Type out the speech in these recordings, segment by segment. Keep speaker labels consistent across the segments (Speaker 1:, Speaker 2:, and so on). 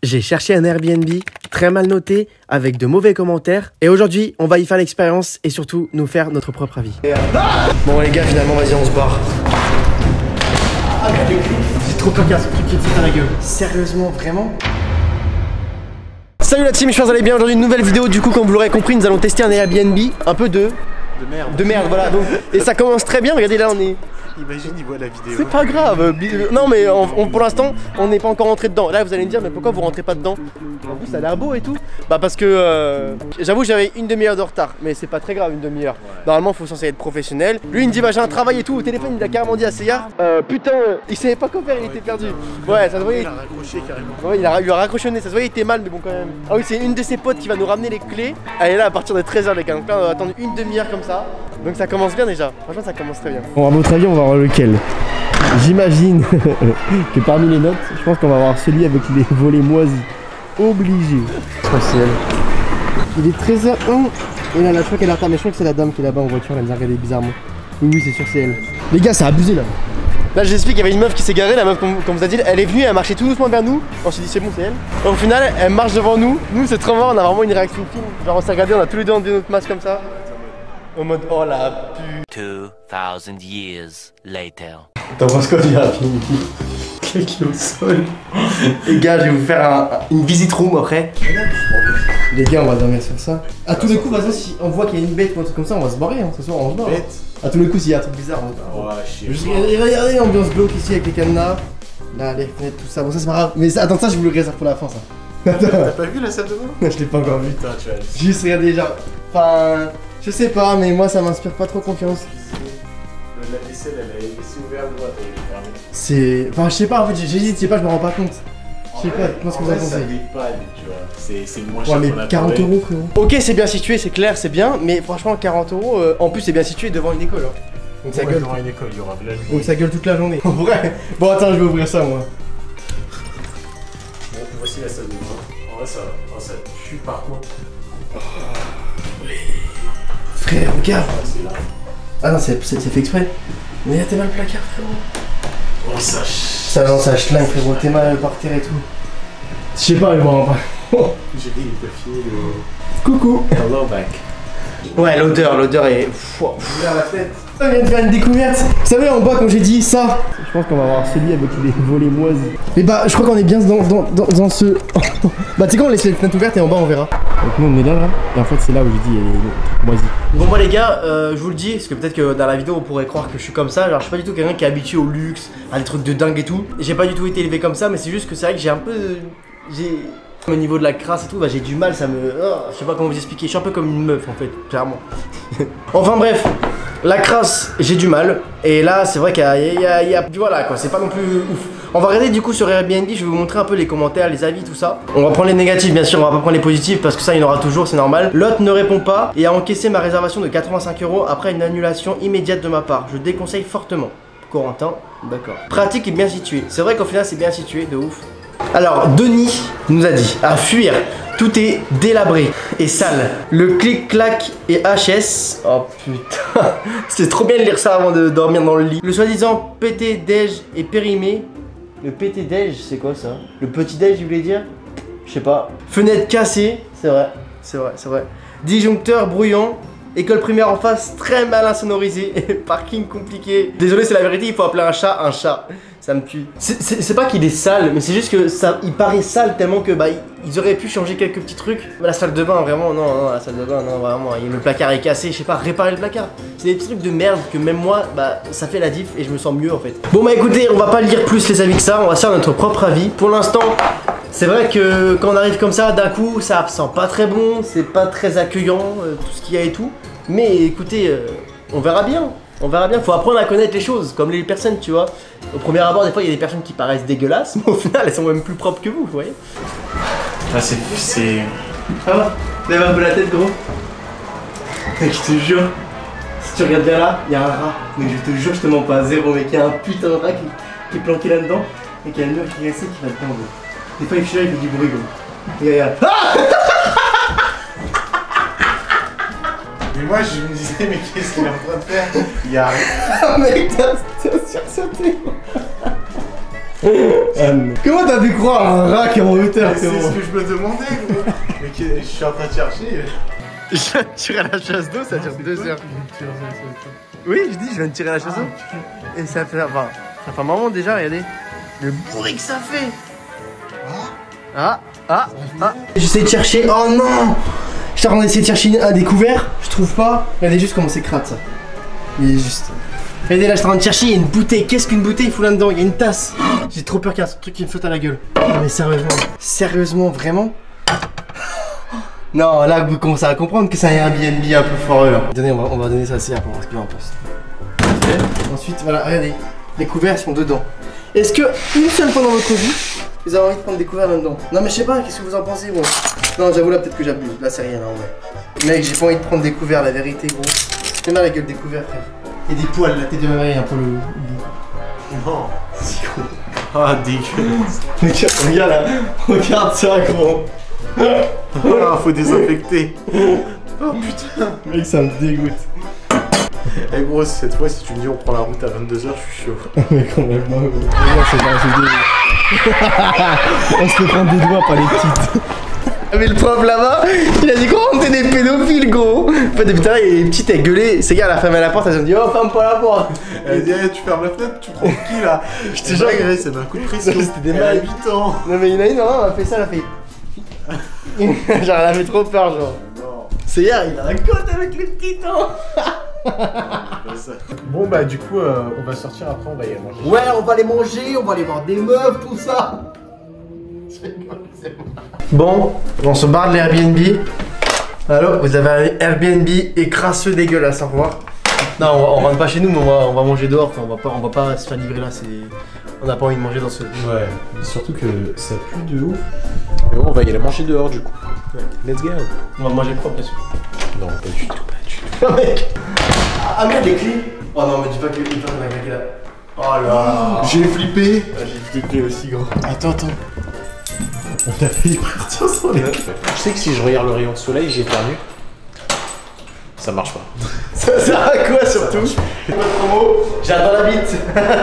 Speaker 1: J'ai cherché un Airbnb très mal noté, avec de mauvais commentaires. Et aujourd'hui, on va y faire l'expérience et surtout nous faire notre propre avis. Bon les gars, finalement, vas-y, on se barre. J'ai trop peur qu'il y ait un truc qui te saute à la gueule. Sérieusement, vraiment? Salut la team, j'espère que vous allez bien. Aujourd'hui, une nouvelle vidéo. Du coup, comme vous l'aurez compris, nous allons tester un Airbnb un peu de merde, voilà. Donc, et ça commence très bien. Regardez, là, on est...
Speaker 2: Imagine, il voit la vidéo.
Speaker 1: C'est pas grave. Non, mais pour l'instant, on n'est pas encore rentré dedans. Là, vous allez me dire, mais pourquoi vous rentrez pas dedans? En plus, ça a l'air beau et tout. Bah, parce que j'avoue, j'avais une demi-heure de retard. Mais c'est pas très grave, une demi-heure. Ouais. Normalement, faut censé être professionnel. Lui, il me dit, bah, j'ai un travail et tout. Au téléphone, il a carrément dit à Seiya, putain, il savait pas quoi faire, il était perdu. Ouais, ça se voyait.
Speaker 2: Il a raccroché carrément.
Speaker 1: Ouais, il lui a raccroché le nez. Ça se voyait, il était mal, mais bon, quand même. Ah oui, c'est une de ses potes qui va nous ramener les clés. Elle est là à partir de 13h, les gars. Donc là, on va attendre une demi-heure comme ça. Donc ça commence bien déjà. Franchement, ça commence très bien. Bon, à votre avis, on va voir lequel? J'imagine que parmi les notes, je pense qu'on va avoir celui avec les volets moisis. Obligé. Il est 13h01. Et là, je crois qu'elle est en retard, mais je crois que c'est la dame qui est là-bas en voiture. Elle nous a regardé bizarrement. Oui, c'est sûr, c'est elle. Les gars, ça a abusé là. Là, j'explique, il y avait une meuf qui s'est garée. La meuf, comme vous a dit, elle est venue, elle marchait tout doucement vers nous. On s'est dit, c'est bon, c'est elle. Et au final, elle marche devant nous. Nous, c'est trop marrant, on a vraiment une réaction film. Genre, on s'est regardé, on a tous les deux enlevé notre masque comme ça. En mode, oh la pute.
Speaker 3: 2000 years later.
Speaker 1: T'en penses quoi du Airbnb? Qui est au sol. Les gars, je vais vous faire une visite room après. Les gars, on va dormir sur ça. À tous les coups, vas-y, si on voit qu'il y a une bête ou un truc comme ça, on va se barrer. Hein. Ce soir, on se barre.
Speaker 2: Bête.
Speaker 1: À tous les coups, s'il y a un truc bizarre, on va.
Speaker 2: Ouais,
Speaker 1: regardez l'ambiance glauque ici avec les cadenas. Là, les fenêtres, tout ça. Bon, ça, c'est pas grave. Mais ça, attends, ça, je vous le réserve pour la fin, ça.
Speaker 2: T'as pas vu la salle de bain?
Speaker 1: Je l'ai pas encore vu.
Speaker 2: Putain, tu vas aller.
Speaker 1: Juste regardez, genre. Enfin. Je sais pas, mais moi, ça m'inspire pas trop confiance.
Speaker 2: La vaisselle, elle est laissée ouverte, droite, elle est fermée.
Speaker 1: C'est. Enfin, je sais pas, en fait, j'hésite, je sais pas, je me rends pas compte. Je sais pas, moi ce que vous en pensez.
Speaker 2: Ça dépanne, tu vois. C'est le moins cher.
Speaker 1: Ouais, mais
Speaker 2: qu'on a
Speaker 1: 40
Speaker 2: trouvé.
Speaker 1: € frérot. Ok, c'est bien situé, c'est clair, c'est bien, mais franchement, 40 €, en plus, c'est bien situé devant une école. Hein. Donc ça
Speaker 2: Ouais,
Speaker 1: gueule.
Speaker 2: devant une école, il y aura de la lumière.
Speaker 1: Donc ça gueule toute la journée. En vrai. Bon, attends, je vais ouvrir ça moi.
Speaker 2: Bon, voici la salle de bain. En vrai, ça va. Enfin, ça pue par contre.
Speaker 1: Frère, regarde.
Speaker 2: Ah, c'est là.
Speaker 1: Ah non, c'est fait exprès. Mais t'es mal le placard, frérot.
Speaker 2: Oh, ça.
Speaker 1: Ça, non, ça schlingue, frérot, t'es mal par terre et tout. Je sais pas, je me rends pas.
Speaker 2: J'ai dit, il est pas fini le.
Speaker 1: Coucou.
Speaker 2: Hello back.
Speaker 1: Ouais, l'odeur est.
Speaker 2: Ouvert la tête.
Speaker 1: On vient de faire une découverte. Vous savez, en bas, quand j'ai dit ça, je pense qu'on va avoir celui avec les volets moisis. Mais bah, je crois qu'on est bien dans ce. Bah, tu sais quoi, on laisse les fenêtres ouvertes et en bas, on verra. Donc, nous, on est là. Et en fait, c'est là où j'ai dit, il y a les trucs moisis. Bon, moi, les gars, je vous le dis, parce que peut-être que dans la vidéo, on pourrait croire que je suis comme ça. Alors, je suis pas du tout quelqu'un qui est habitué au luxe, à des trucs de dingue et tout. J'ai pas du tout été élevé comme ça, mais c'est juste que c'est vrai que j'ai un peu. Au niveau de la crasse et tout, bah j'ai du mal, ça me... Oh, je sais pas comment vous expliquer, je suis un peu comme une meuf en fait, clairement. Enfin bref, la crasse, j'ai du mal. Et là, c'est vrai qu'il y a... Voilà quoi, c'est pas non plus ouf. On va regarder du coup sur Airbnb, je vais vous montrer un peu les commentaires, les avis, tout ça. On va prendre les négatifs bien sûr, on va pas prendre les positifs parce que ça il y en aura toujours, c'est normal. L'hôte ne répond pas et a encaissé ma réservation de 85 € après une annulation immédiate de ma part. Je déconseille fortement. Corentin, d'accord. Pratique et bien situé. C'est vrai qu'au final c'est bien situé, de ouf. Alors, Denis nous a dit à fuir, tout est délabré et sale. Le clic-clac et HS. Oh putain, c'est trop bien de lire ça avant de dormir dans le lit. Le soi-disant PT-déj est périmé. Le PT-déj, c'est quoi ça? Le petit-déj, je voulais dire? Je sais pas. Fenêtre cassée, c'est vrai, c'est vrai, c'est vrai. Disjoncteur bruyant. École primaire en face, très mal insonorisée. Parking compliqué. Désolé, c'est la vérité, il faut appeler un chat. Ça me tue. C'est pas qu'il est sale, mais c'est juste que ça, il paraît sale tellement que bah ils auraient pu changer quelques petits trucs. Mais la salle de bain, vraiment, non, la salle de bain, non, vraiment. Le placard est cassé, je sais pas, réparer le placard. C'est des petits trucs de merde que même moi, bah ça fait la diff et je me sens mieux en fait. Bon bah écoutez, on va pas lire plus les avis que ça, on va se faire notre propre avis. Pour l'instant, c'est vrai que quand on arrive comme ça, d'un coup, ça sent pas très bon, c'est pas très accueillant, tout ce qu'il y a et tout. Mais écoutez, on verra bien. On verra bien, faut apprendre à connaître les choses, comme les personnes, tu vois. Au premier abord, des fois, il y a des personnes qui paraissent dégueulasses, mais au final, elles sont même plus propres que vous voyez.
Speaker 2: Ah, c'est.
Speaker 1: Ça va? Lève un peu la tête, gros. Mec, je te jure, si tu regardes bien là, il y a un rat. Mais je te jure, je te mens pas, zéro, mec. Il y a un putain de rat qui est planqué là-dedans, et qu'il y a une meuf qui est restée qui va dedans, gros. Des fois, il fait du bruit, gros. Regarde. Ah!
Speaker 2: Mais moi je me disais, mais qu'est-ce qu'il est en train de faire? Il y a rien.
Speaker 1: Ah mec, t'as sursauté. Comment t'as pu croire à un rat qui est en hauteur?
Speaker 2: C'est ce que je me demandais, gros. Mais je suis en train de chercher.
Speaker 1: Je viens de tirer à la chasse d'eau, ça dure 2 heures. Oui, je dis, je viens de tirer à la chasse d'eau. Et ça fait un moment déjà, regardez. Le bruit que ça fait. J'essaie de chercher. Oh non! J'étais en train d'essayer de chercher un découvert. Je trouve pas. Regardez juste comment c'est crade ça. Il est juste. Regardez là, je suis en train de chercher. Il y a une bouteille. Qu'est-ce qu'une bouteille il fout là-dedans? Il y a une tasse. J'ai trop peur qu'il y ait un truc qui me saute à la gueule. Non, mais sérieusement. Sérieusement, vraiment? Non, là vous commencez à comprendre que c'est un Airbnb un peu foireux là. Attendez, on va donner ça aussi pour voir ce qu'il en pense. Okay. Ensuite, voilà, regardez. Les couverts sont dedans. Est-ce que une seule fois dans votre vie, vous avez envie de prendre des couverts là-dedans? Non mais je sais pas, qu'est-ce que vous en pensez gros? Non j'avoue là peut-être que j'abuse, là c'est rien là en vrai. Mec j'ai pas envie de prendre des couverts, la vérité gros. C'est mal la gueule des couverts frère. Et des poils, la tête de ma mère un peu le bout.
Speaker 2: Non.
Speaker 1: C'est gros.
Speaker 2: Ah dégueulasse.
Speaker 1: Regarde là, regarde ça gros.
Speaker 2: Ah, faut désinfecter. Oh putain.
Speaker 1: Mec ça me dégoûte.
Speaker 2: Eh gros, cette fois si tu me dis on prend la route à 22h, je suis chaud.
Speaker 1: Mais quand même, non, c'est pas on se fait prendre des doigts par les petites. Mais le prof là-bas, il a dit gros, on est des pédophiles gros. En fait depuis tout à l'heure, les petites elles gueulaient. C'est gars, elle a fermé la porte, elles ont dit oh ferme pas la porte.
Speaker 2: Elle dit tu fermes la fenêtre, tu prends qui là? Je te jure, ça m'a un coup de pression.
Speaker 1: C'était des
Speaker 2: Elle a
Speaker 1: malades.
Speaker 2: 8 ans.
Speaker 1: Non mais il y en a une, elle a fait ça, elle a fait. Genre elle avait trop peur genre.
Speaker 2: Non.
Speaker 1: C'est hier, il a la côte avec les petites hein.
Speaker 2: Bon bah du coup on va sortir après, on va y aller manger.
Speaker 1: Ouais, on va aller manger, on va aller voir des meufs, tout ça. Bon, on se barre de l'Airbnb. Alors, vous avez un Airbnb et crasseux dégueulasse, au revoir. Non, on rentre pas chez nous, mais on va manger dehors. Enfin, on va pas se faire livrer là. On n'a pas envie de manger dans ce.
Speaker 2: Ouais, mais surtout que ça pue de ouf. Mais bon, on va y aller manger dehors du coup. Ouais. Let's go.
Speaker 1: On va manger propre, bien sûr.
Speaker 2: Non, pas du tout, pas du tout.
Speaker 1: Ah mec. Ah merde, les clés. Oh non, mais dis pas que une femme m'a claqué là. Oh là.
Speaker 2: J'ai flippé.
Speaker 1: J'ai flippé aussi, gros.
Speaker 2: Attends. On a failli partir sur les. Je sais que si je regarde le rayon de soleil, j'éternue. Ça marche pas.
Speaker 1: Ça sert à quoi surtout? J'attends la bite.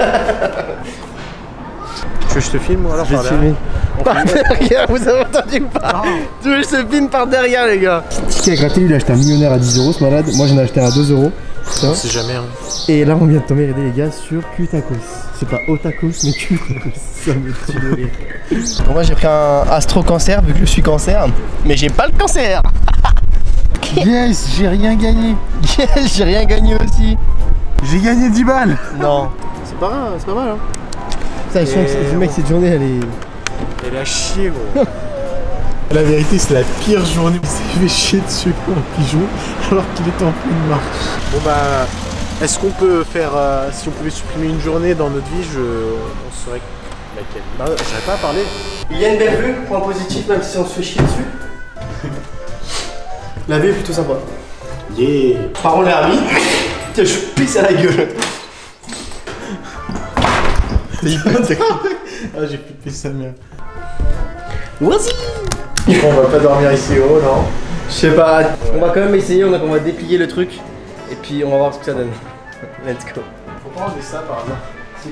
Speaker 2: Tu veux que je te filme ou alors par
Speaker 1: derrière? Par derrière, vous avez entendu ou pas? Tu veux que je te filme par derrière les gars? Qui a gratté, lui il a acheté un millionnaire à 10 € ce malade. Moi j'en ai acheté un à 2 €.
Speaker 2: On sait jamais hein.
Speaker 1: Et là on vient de tomber, regardez les gars, sur Cutakos. C'est pas Otakos mais Cutakos. Ça me tue de rire. Bon, moi j'ai pris un Astro Cancer vu que je suis cancer. Mais j'ai pas le cancer.
Speaker 2: Yes, j'ai rien gagné.
Speaker 1: Yes, j'ai rien gagné aussi.
Speaker 2: J'ai gagné 10 balles.
Speaker 1: Non. C'est pas grave, c'est pas mal hein. Ça, le mec cette journée elle est...
Speaker 2: Elle a chier gros. La vérité c'est la pire journée. Il s'est fait chier dessus comme un pigeon alors qu'il était en pleine marche. Bon bah, est-ce qu'on peut faire... si on pouvait supprimer une journée dans notre vie, on saurait laquelle. Bah, j'arrive pas à parler.
Speaker 1: Il y a une belle vue, point positif même si on se fait chier dessus. La vue est plutôt sympa.
Speaker 2: Yeah.
Speaker 1: Par contre l'herbe, je pisse à la gueule.
Speaker 2: Ah j'ai flippé sa mère.
Speaker 1: Voici.
Speaker 2: On va pas dormir ici haut, non?
Speaker 1: Je sais pas, on va quand même essayer, on va déplier le truc. Et puis on va voir ce que ça donne. Let's go.
Speaker 2: Faut pas enlever ça par hasard.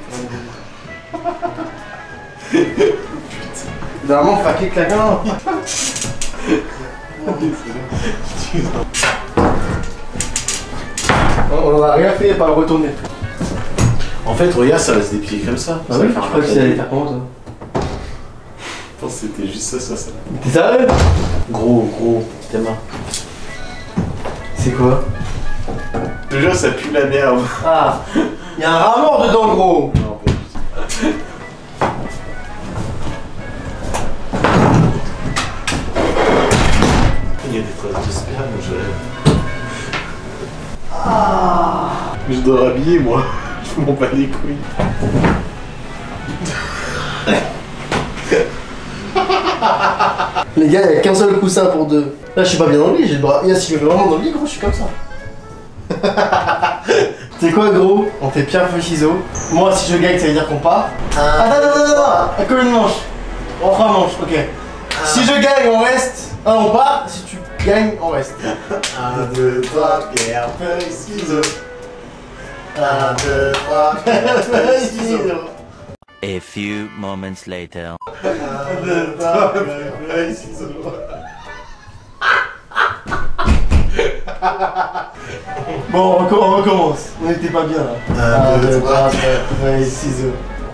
Speaker 1: Si, normalement, faut cliquer claquant. On a rien fait par le retourner.
Speaker 2: En fait, regarde, ça va se déplier comme ça.
Speaker 1: Ah oui, je crois que ça allait faire comment toi?
Speaker 2: Je pense que c'était juste ça.
Speaker 1: T'es sérieux?
Speaker 2: Gros, tes mains.
Speaker 1: C'est quoi?
Speaker 2: Je te jure, ça pue la merde.
Speaker 1: Ah, y'a un rat mort dedans, gros.
Speaker 2: Non, pas du tout. Il y a des traces de sperme, je dois rhabiller, moi. Je m'en bats les couilles.
Speaker 1: Les gars, y'a qu'un seul coussin pour deux. Là, je suis pas bien dans le lit, j'ai le bras. Si je me mets vraiment dans le lit, gros, je suis comme ça. C'est quoi, gros? On fait pierre, feu, ciseaux. Moi, si je gagne, ça veut dire qu'on part. Attends. Comme une manche. On fera un manche, ok. Si je gagne, on reste. On part. Si tu gagnes, on reste.
Speaker 2: 1, 2, 3, pierre, feuille, ciseaux. 1, 2, 3, pierre, feuille, ciseaux.
Speaker 3: A few moments later.
Speaker 1: Bon, on recommence. On était pas bien là. 1, 2, 3, 4, ciseaux.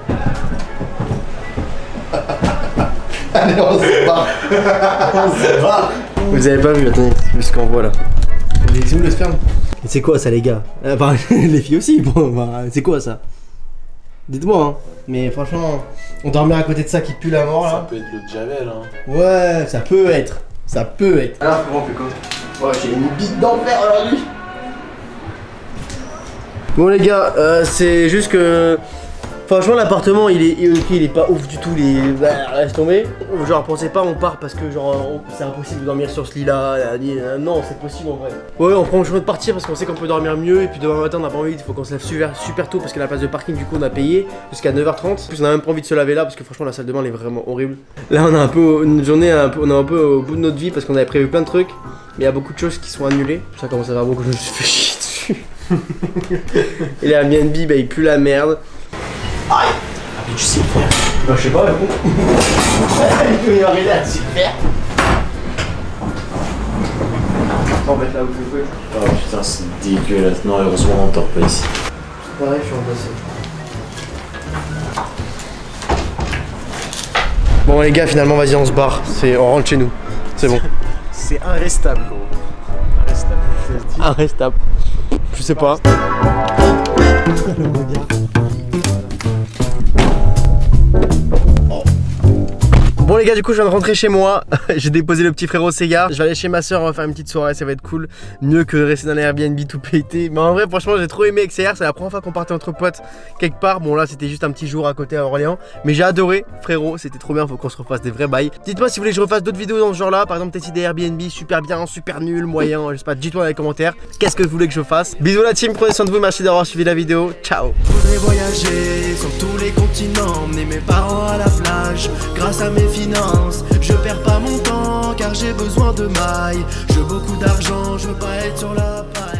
Speaker 1: Allez, on se barre. On se barre. Vous avez pas vu, attendez, c'est ce qu'on voit là. C'est où le sperme? C'est quoi ça, les gars? Enfin, les filles aussi, bon, bah, c'est quoi ça? Dites-moi, hein. Mais franchement, on dormir à côté de ça qui pue la mort là.
Speaker 2: Ça peut être l'eau de Javel, hein.
Speaker 1: Ouais, ça peut être. Ça peut être. Alors, comment on fait quoi? Ouais, j'ai une bite d'enfer aujourd'hui. Bon, les gars, c'est juste que. Franchement, l'appartement il est pas ouf du tout, laisse tomber. Genre, pensez pas, on part parce que genre c'est impossible de dormir sur ce lit là. Non, c'est possible en vrai. Ouais, on prend le chemin de partir parce qu'on sait qu'on peut dormir mieux. Et puis demain matin, on a pas envie, il faut qu'on se lève super tôt parce que la place de parking, du coup, on a payé jusqu'à 9h30. En plus, on a même pas envie de se laver là parce que franchement, la salle de bain elle est vraiment horrible. Là, on a un peu une journée, on est un peu au bout de notre vie parce qu'on avait prévu plein de trucs. Mais il y a beaucoup de choses qui sont annulées. Ça commence à faire beaucoup, je me suis fait chier dessus. Et les Airbnb, bah, il pue la merde. Aïe! Ah mais tu sais le faire. Bah je sais pas, mais bon. Il peut y arriver à le faire. On va mettre là où je veux.
Speaker 2: Oh putain, c'est dégueulasse. Non, heureusement, on dort pas ici.
Speaker 1: C'est pareil, je suis embêté. Bon les gars, finalement, vas-y, on se barre. On rentre chez nous. C'est bon.
Speaker 2: C'est inrestable, gros. Inrestable.
Speaker 1: Inrestable. Je sais pas. Bon les gars, du coup je viens de rentrer chez moi. J'ai déposé le petit frérot Sega. Je vais aller chez ma soeur, on va faire une petite soirée, ça va être cool. Mieux que de rester dans les Airbnb tout pété. Mais en vrai franchement j'ai trop aimé XR. C'est la première fois qu'on partait entre potes quelque part. Bon là c'était juste un petit jour à côté à Orléans. Mais j'ai adoré frérot, c'était trop bien, faut qu'on se refasse des vrais bails. Dites-moi si vous voulez que je refasse d'autres vidéos dans ce genre là. Par exemple peut-être des Airbnb super bien, super nul, moyen, je sais pas, dites-moi dans les commentaires. Qu'est-ce que vous voulez que je fasse? Bisous la team, prenez soin de vous, merci d'avoir suivi la vidéo. Ciao.
Speaker 4: Voudrais voyager sur tous les continents, emmener mes parents à la plage. Grâce à mes finances, je perds pas mon temps car j'ai besoin de mailles. Je veux beaucoup d'argent, je veux pas être sur la paille.